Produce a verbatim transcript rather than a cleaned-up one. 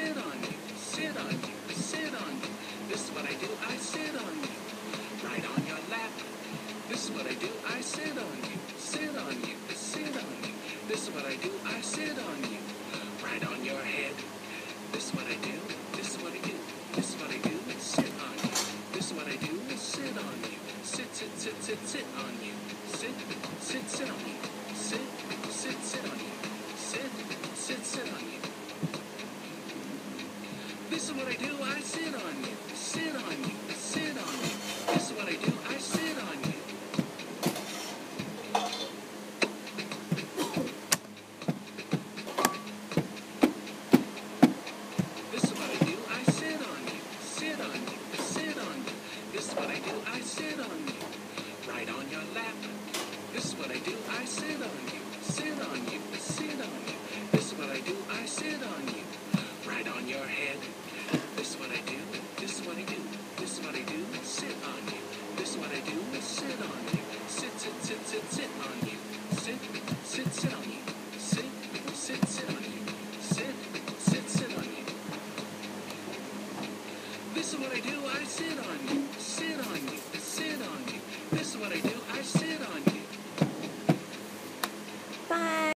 sit on you, sit on you, sit on you. This is what I do, I sit on you, right on your lap. This is what I do, I sit on you, sit on you, sit on you. This is what I do, I sit on you, right on your head. This is what I do, this is what I do, this is what I do, sit on you. This is what I do, sit on you, sit, sit, sit, sit, sit on you, sit, sit, sit on you, sit, sit, sit on you, sit, sit, sit on you. This is what I do, I sit on you, sit on you, sit on you. This is what I do, I sit on you. This is what I do, I sit on you, sit on you, sit on you. This is what I do, I sit on you, right on your lap. This is what I do, I sit on you, sit on you, sit on you. This is what I do, I sit on you, right on your head. This is what I do, this is what I do, this is what I do, sit on you. This is what I do, sit on you, sit, sit, sit, sit, sit on you, sit, sit, sit on you, sit, sit, sit on you, sit, sit, sit on you. This is what I do, I sit on you, sit on you, sit on you. This is what I do, I sit on you. Bye.